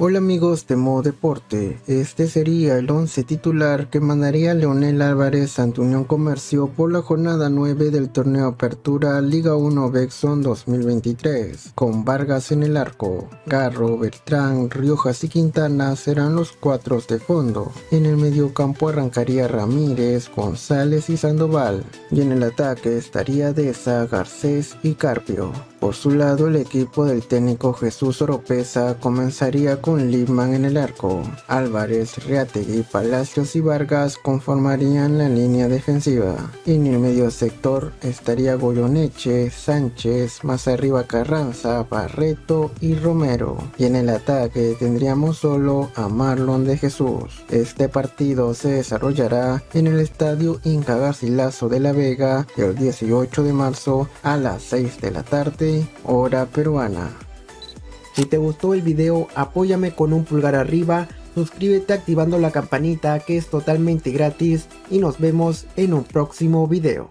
Hola amigos de Modo Deporte, este sería el 11 titular que mandaría Leonel Álvarez ante Unión Comercio por la jornada 9 del torneo Apertura Liga 1 Bexon 2023, con Vargas en el arco, Garro, Beltrán, Riojas y Quintana serán los cuatros de fondo. En el mediocampo arrancaría Ramírez, González y Sandoval, y en el ataque estaría Deza, Garcés y Carpio. Por su lado, el equipo del técnico Jesús Oropesa comenzaría con Lipman en el arco. Álvarez, Reategui, Palacios y Vargas conformarían la línea defensiva. En el medio sector estaría Goyoneche, Sánchez, más arriba Carranza, Barreto y Romero. Y en el ataque tendríamos solo a Marlon de Jesús. Este partido se desarrollará en el estadio Inca Garcilaso de la Vega el 18 de marzo a las 6 de la tarde, hora peruana. Si te gustó el video, apóyame con un pulgar arriba, suscríbete activando la campanita que es totalmente gratis y nos vemos en un próximo video.